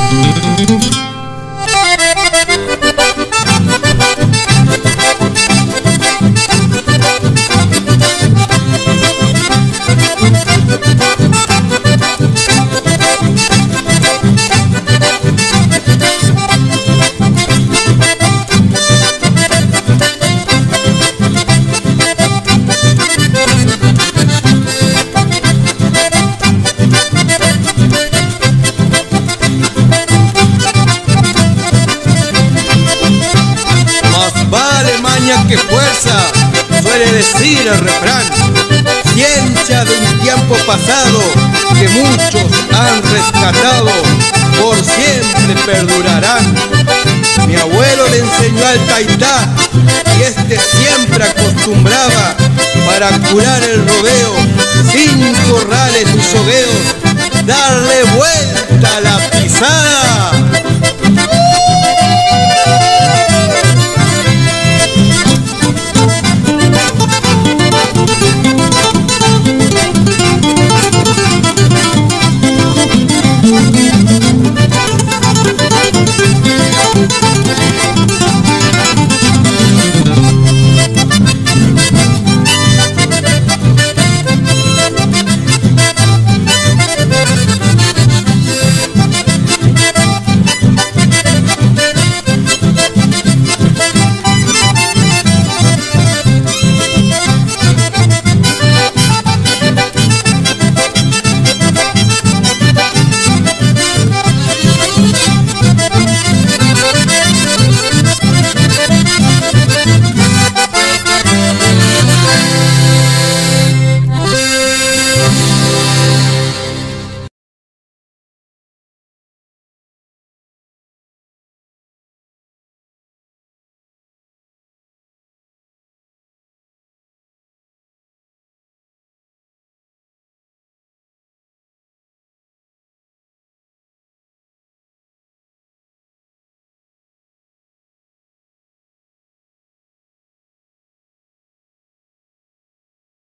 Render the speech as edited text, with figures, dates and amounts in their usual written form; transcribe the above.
Que fuerza, suele decir el refrán, ciencia de un tiempo pasado que muchos han rescatado, por siempre perdurarán. Mi abuelo le enseñó al taitá y siempre acostumbraba para curar el rodeo 5 rayos